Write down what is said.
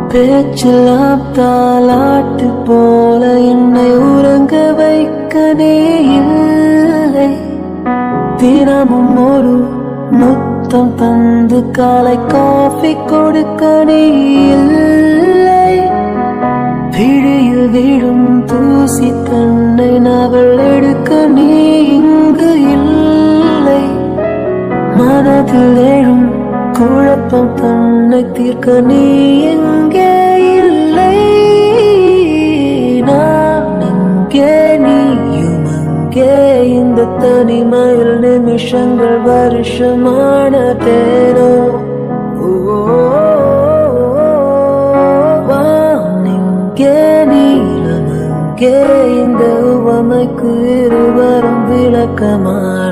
பேச்செல்லாம் தாலாட்டு போல என்னை உறங்க வைக்க நீ இல்லை. தினமும் ஒரு முத்தம் தந்து காலை காஃபி கொடுக்க நீ இல்லை. பிழியில் விழும் தூசி தன்னை நவள் எடுக்க நீ இங்கு இல்லை. மனதில் எழும் குழப்பம் தன்னை தீர்க்க நீ எங்கே இல்லை. நான் இங்கே நீயும் அங்கே, இந்த தனிமையில் நிமிஷங்கள் வருஷமானதேனோ. வானிங்கே நீலம் அங்கே, இந்த உவமைக்கு இருவரும் விளக்கமான